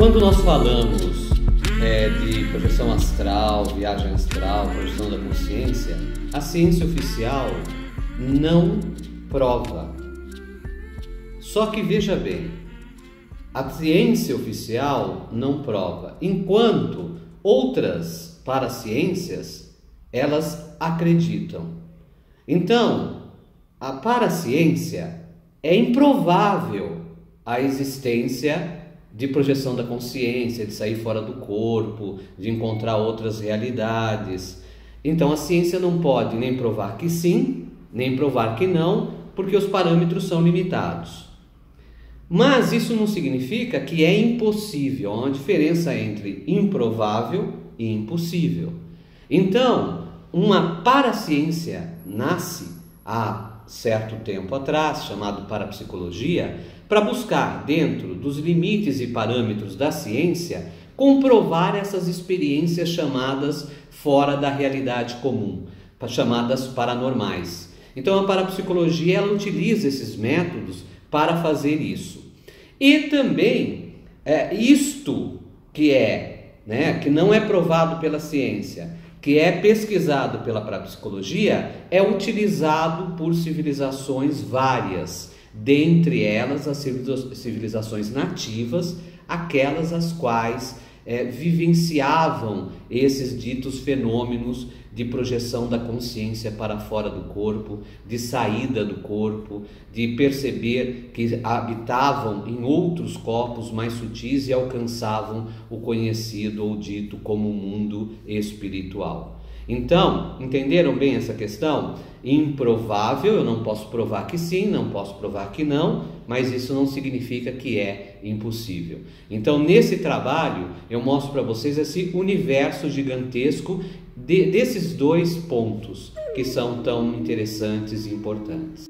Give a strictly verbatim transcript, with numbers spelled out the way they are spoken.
Quando nós falamos é, de projeção astral, viagem astral, projeção da consciência, a ciência oficial não prova. Só que veja bem, a ciência oficial não prova, enquanto outras paraciências, elas acreditam. Então, a paraciência é improvável a existência de projeção da consciência, de sair fora do corpo, de encontrar outras realidades. Então a ciência não pode nem provar que sim, nem provar que não, porque os parâmetros são limitados. Mas isso não significa que é impossível. Há uma diferença entre improvável e impossível. Então, uma paraciência nasce há certo tempo atrás, chamado parapsicologia, para buscar, dentro dos limites e parâmetros da ciência, comprovar essas experiências chamadas fora da realidade comum, chamadas paranormais. Então a parapsicologia ela utiliza esses métodos para fazer isso. E também é, isto que é, né, que não é provado pela ciência, que é pesquisado pela parapsicologia, é utilizado por civilizações várias, dentre elas as civilizações nativas, aquelas as quais é, vivenciavam esses ditos fenômenos de projeção da consciência para fora do corpo, de saída do corpo, de perceber que habitavam em outros corpos mais sutis e alcançavam o conhecido ou dito como mundo espiritual. Então, entenderam bem essa questão? Improvável, eu não posso provar que sim, não posso provar que não, mas isso não significa que é impossível. Então, nesse trabalho, eu mostro para vocês esse universo gigantesco de, desses dois pontos que são tão interessantes e importantes.